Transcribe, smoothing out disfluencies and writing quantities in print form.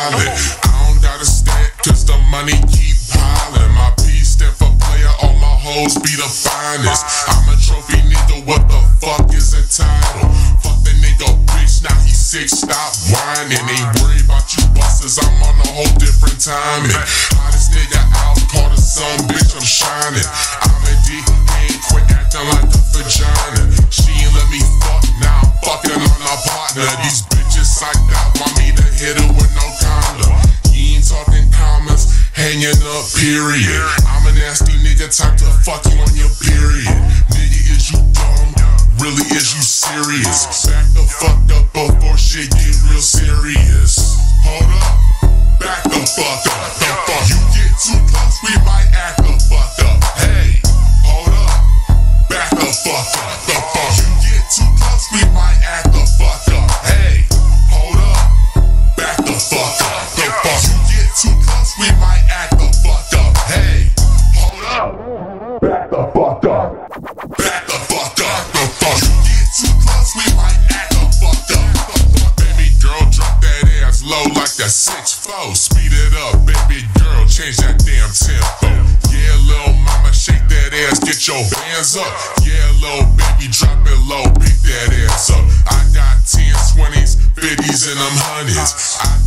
pilot. I don't gotta stand, cause the money keep piling. My P stand for player, all my hoes be the finest. I'm a trophy nigga, what the fuck is a title? Fuck the nigga bitch, now he sick, stop whining. Ain't worried about you busters, I'm on a whole different timing. Hottest nigga out, call the sun, bitch, I'm shining. I'm a D, ain't quit acting like a vagina. She ain't let me fuck, now I'm fucking on my partner. These bitches psyched out, want me to hit her with no condom. You ain't talking commas, hanging up, period. I'm a nasty nigga, type to fuck you on your period. Nigga, is you dumb? Really, is you serious? Back the fuck up before shit get real serious. Hold up, back the fuck up. The fuck you get too close, we might act the fuck up. Hey, hold up, back the fuck up. The fuck you get too close, we might act the fuck up. Hey, hold up, back the fuck up. The fuck you get too close, we might act the fuck up. Hey, hold up, back the fuck up. Back the fuck up. The fuck you get too close, we might act the fuck up. Baby girl, drop that ass low like that 6'4". Speed it up, baby girl, change that damn tempo. Yeah, little mama, shake that ass, get your bands up. Yeah, little baby, drop it low, pick that ass up. I got 10s, 20s, 50s, and them 100s. I